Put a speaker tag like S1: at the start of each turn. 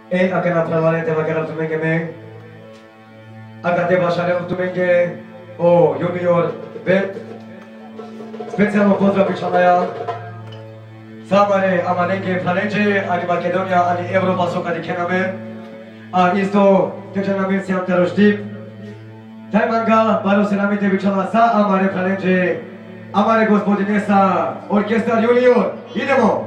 S1: E aquela pravalente aquela tumenge agate basharel tumenge o junior bet specijalno pozdrav Čanaja Samare amanenge planete ani Makedonija ani Evropa su kad kename a isto teče nam je sjam teroštip Tajmanga baro se namite bičala sa amare planete amare gospodine sa orkestar junior idemo